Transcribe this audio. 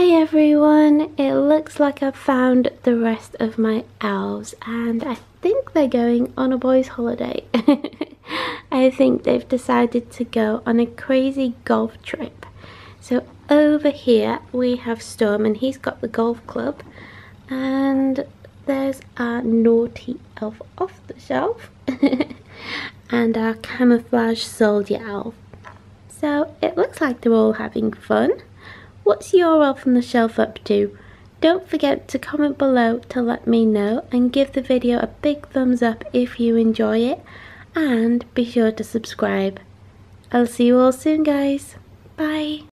Hi everyone, it looks like I've found the rest of my elves and I think they're going on a boys' holiday. I think they've decided to go on a crazy golf trip. So over here we have Storm and he's got the golf club, and there's our naughty elf off the shelf and our camouflage soldier elf. So it looks like they're all having fun. What's your elf on the shelf up to? Don't forget to comment below to let me know, and give the video a big thumbs up if you enjoy it, and be sure to subscribe. I'll see you all soon guys. Bye.